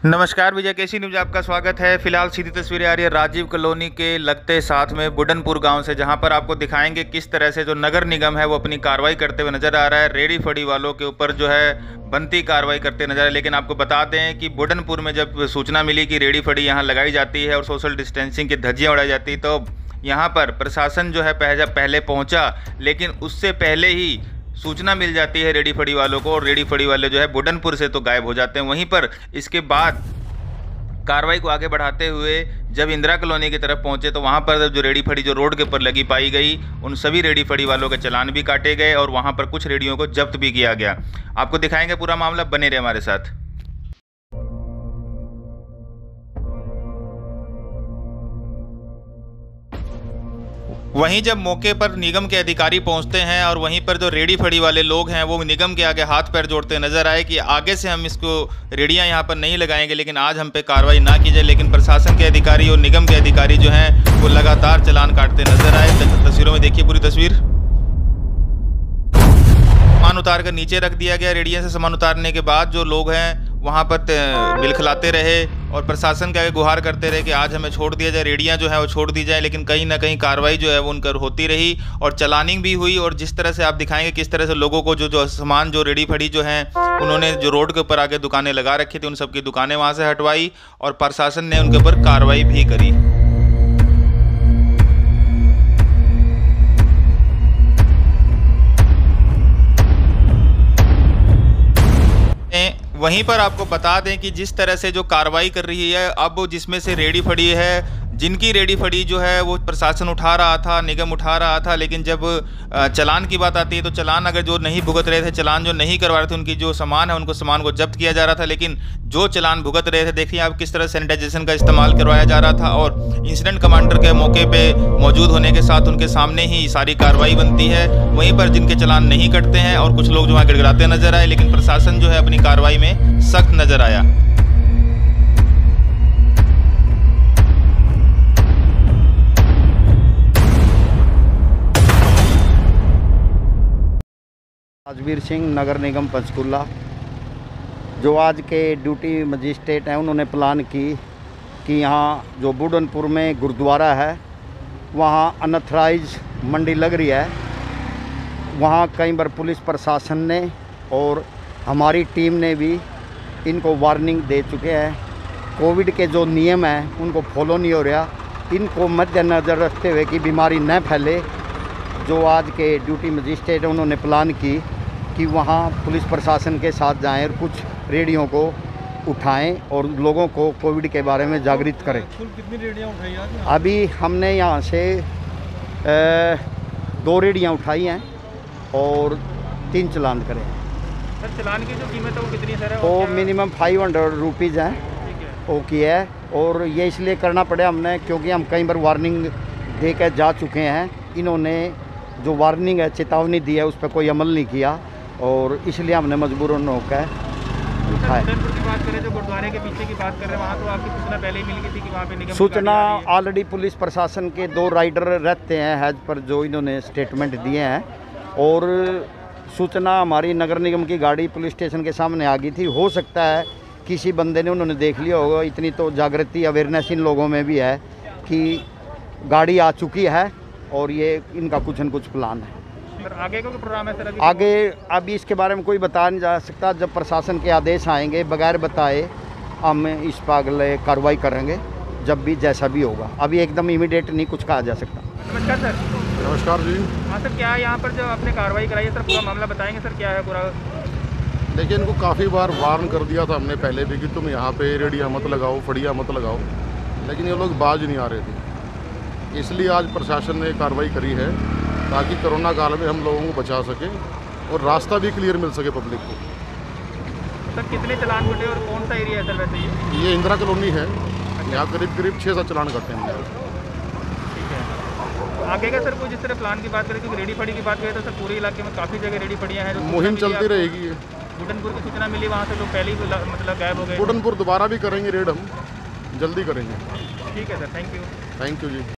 नमस्कार, विजय केसी न्यूज आपका स्वागत है। फिलहाल सीधी तस्वीरें आ रही है राजीव कॉलोनी के लगते साथ में बुडनपुर गांव से, जहां पर आपको दिखाएंगे किस तरह से जो नगर निगम है वो अपनी कार्रवाई करते हुए नजर आ रहा है। रेडी फड़ी वालों के ऊपर जो है बनती कार्रवाई करते नजर आ रहे हैं। लेकिन आपको बता दें कि बुडनपुर में जब सूचना मिली कि रेडी फड़ी यहाँ लगाई जाती है और सोशल डिस्टेंसिंग की धज्जियाँ उड़ाई जाती है, तो यहाँ पर प्रशासन जो है पहले पहुँचा, लेकिन उससे पहले ही सूचना मिल जाती है रेडी फड़ी वालों को, और रेडी फड़ी वाले जो है बुडनपुर से तो गायब हो जाते हैं। वहीं पर इसके बाद कार्रवाई को आगे बढ़ाते हुए जब इंदिरा कॉलोनी की तरफ पहुंचे तो वहां पर जो रेडी फड़ी जो रोड के ऊपर लगी पाई गई, उन सभी रेडी फड़ी वालों के चालान भी काटे गए और वहां पर कुछ रेडियों को जब्त भी किया गया। आपको दिखाएंगे पूरा मामला, बने रहे हमारे साथ। वहीं जब मौके पर निगम के अधिकारी पहुंचते हैं और वहीं पर जो रेडी फड़ी वाले लोग हैं वो निगम के आगे हाथ पैर जोड़ते नजर आए कि आगे से हम इसको रेडियां यहां पर नहीं लगाएंगे, लेकिन आज हम पे कार्रवाई ना की जाए। लेकिन प्रशासन के अधिकारी और निगम के अधिकारी जो हैं वो लगातार चालान काटते नजर आए। तस्वीरों में देखिए पूरी तस्वीर। सामान उतार कर नीचे रख दिया गया। रेडिया से सामान उतारने के बाद जो लोग हैं वहाँ पर बिलखलाते रहे और प्रशासन के आगे गुहार करते रहे कि आज हमें छोड़ दिया जाए, रेडियाँ जो है वो छोड़ दी जाए। लेकिन कहीं ना कहीं कार्रवाई जो है वो उनकर होती रही और चलानिंग भी हुई। और जिस तरह से आप दिखाएंगे किस तरह से लोगों को जो सामान जो रेडी फड़ी जो हैं उन्होंने जो रोड के ऊपर आगे दुकानें लगा रखी थी, उन सबकी दुकानें वहाँ से हटवाई और प्रशासन ने उनके ऊपर कार्रवाई भी करी। वहीं पर आपको बता दें कि जिस तरह से जो कार्रवाई कर रही है, अब जिसमें से रेडी फड़ी है, जिनकी रेडी फड़ी जो है वो प्रशासन उठा रहा था, निगम उठा रहा था, लेकिन जब चालान की बात आती है तो चालान अगर जो नहीं भुगत रहे थे, चालान जो नहीं करवा रहे थे, उनकी जो सामान है उनको सामान को जब्त किया जा रहा था। लेकिन जो चालान भुगत रहे थे, देखिए आप किस तरह सैनिटाइजेशन का इस्तेमाल करवाया जा रहा था और इंसिडेंट कमांडर के मौके पे मौजूद होने के साथ उनके सामने ही सारी कार्रवाई बनती है। वहीं पर जिनके चालान नहीं कटते हैं और कुछ लोग जो वहाँ गिड़गिड़ाते नजर आए, लेकिन प्रशासन जो है अपनी कार्रवाई में सख्त नजर आया। राजवीर सिंह, नगर निगम पंचकूला। जो आज के ड्यूटी मजिस्ट्रेट हैं उन्होंने प्लान की कि यहाँ जो बुडनपुर में गुरुद्वारा है वहाँ अनथराइज मंडी लग रही है। वहाँ कई बार पुलिस प्रशासन ने और हमारी टीम ने भी इनको वार्निंग दे चुके हैं। कोविड के जो नियम हैं उनको फॉलो नहीं हो रहा। इनको मद्देनज़र रखते हुए कि बीमारी न फैले, जो आज के ड्यूटी मजिस्ट्रेट हैं उन्होंने प्लान की कि वहाँ पुलिस प्रशासन के साथ जाएं और कुछ रेडियों को उठाएं और लोगों को कोविड के बारे में जागृत करें। कितनी रेडियाँ उठाई आज? अभी हमने यहाँ से 2 रेडियाँ उठाई हैं और 3 चालान करे हैं। सर, चालान की जो कीमत है वो कितनी सर है? वो मिनिमम 500 रुपीज़ हैं वो की है। और ये इसलिए करना पड़ा हमने क्योंकि हम कई बार वार्निंग दे कर जा चुके हैं। इन्होंने जो वार्निंग है, चेतावनी दी है, उस पर कोई अमल नहीं किया और इसलिए हमने मजबूरन होकर उठाया। बुडनपुर की बात करें, जो गुरुद्वारे के पीछे की बात कर रहे हैं, वहाँ तो आपकी सूचना पहले ही मिल गई थी कि वहाँ पे निगम सूचना ऑलरेडी पुलिस प्रशासन के 2 राइडर रहते हैं हैज पर, जो इन्होंने स्टेटमेंट दिए हैं। और सूचना हमारी नगर निगम की गाड़ी पुलिस स्टेशन के सामने आ गई थी। हो सकता है किसी बंदे ने उन्होंने देख लिया होगा। इतनी तो जागृति अवेयरनेस इन लोगों में भी है कि गाड़ी आ चुकी है और ये इनका कुछ न कुछ प्लान है। सर, आगे का प्रोग्राम है सर? आगे अभी इसके बारे में कोई बता नहीं जा सकता। जब प्रशासन के आदेश आएंगे बगैर बताए हम इस पर अगले कार्रवाई करेंगे, जब भी जैसा भी होगा। अभी एकदम इमीडिएट नहीं कुछ कहा जा सकता। नमस्कार सर। नमस्कार जी। हाँ सर, क्या है यहाँ पर जो आपने कार्रवाई कराई है सर, पूरा मामला बताएंगे सर, क्या है पूरा? देखिए, इनको काफ़ी बार वार्न कर दिया था हमने पहले भी कि तुम यहाँ पे रेडियाँ मत लगाओ, फड़ियाँ मत लगाओ, लेकिन ये लोग बाज नहीं आ रहे थे। इसलिए आज प्रशासन ने कार्रवाई करी है ताकि कोरोना काल में हम लोगों को बचा सके और रास्ता भी क्लियर मिल सके पब्लिक को। सर, कितने चालान कटे और कौन सा एरिया है सर वैसे? ये इंदिरा कॉलोनी है। यहाँ करीब 6-7 चालान करते हैं। ठीक है। आगे का सर कोई जिस तरह प्लान की बात करें, क्योंकि रेडी फड़ी की बात करें तो सर पूरे इलाके में काफ़ी जगह रेडी फड़ियाँ हैं। मुहिम चलती रहेगी। बुडनपुर की सूचना मिली, वहाँ से लोग पहले ही मतलब गायब हो गए। बुडनपुर दोबारा भी करेंगे रेड, हम जल्दी करेंगे। ठीक है sir, thank you. Thank you ji.